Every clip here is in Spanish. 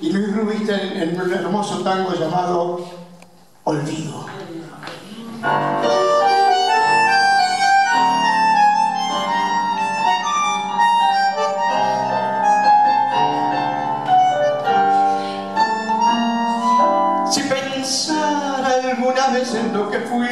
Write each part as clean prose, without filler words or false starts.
y Luis Rubinstein en un hermoso tango llamado Olvido. Si pensara alguna vez en lo que fui,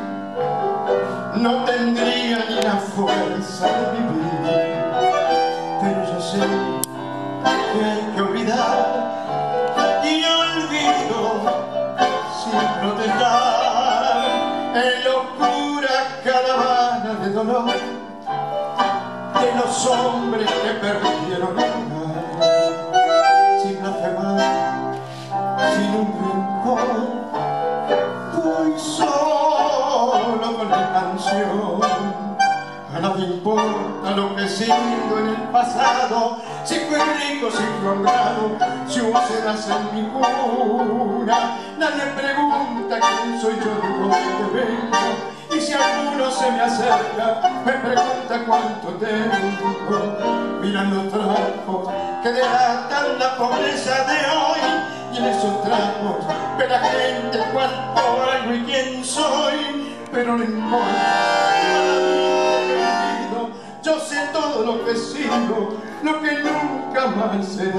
no tendría ni la fuerza de vivir. Pero yo sé que hay que olvidar, y olvido sin protestar en la oscura caravana de dolor de los hombres que perdieron el lugar. Sin blasfemar, sin un rencor, voy solo con mi canción. A nadie importa lo que he sido en el pasado, si fui rico, si fui honrado, si hubo cenas en mi cuna. Nadie pregunta quién soy yo, de dónde vengo, y si alguno se me acerca, me pregunta cuánto tengo. Miran los trapos que delatan la pobreza de hoy, y en esos trapos ve la gente cuánto valgo y quién soy. Pero no importa, yo sé todo lo que he sido, lo que nunca más seré.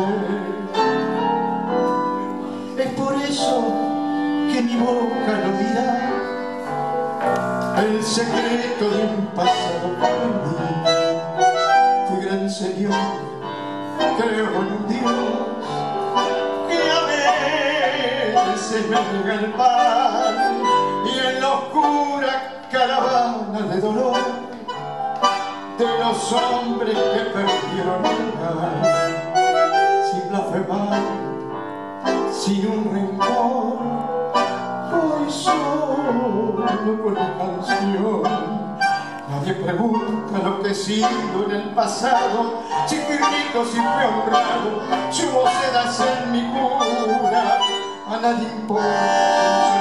Es por eso que mi boca no dirá el secreto de un pasado para mí. Fui gran señor, creo en un Dios que a veces me niega el pan, y en la oscura caravana de dolor de los hombres que perdieron el lugar, sin blasfemar, sin un rencor, voy solo con mi canción. Nadie pregunta lo que he sido en el pasado, si fui rico, si fui honrado, si hubo sedas en mi cuna. A nadie importa,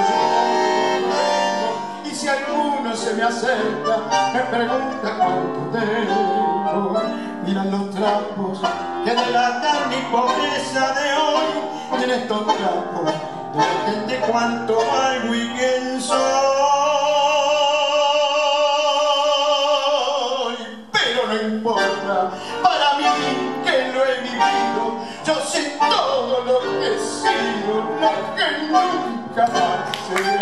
y si alguno se me acerca, me pregunta cuánto tengo. Miran los trapos que delatan mi pobreza de hoy, y en estos trapos de la gente cuánto valgo y quién soy. Pero no importa, para mí que lo he vivido, yo sé todo lo que he sido, lo que nunca más seré.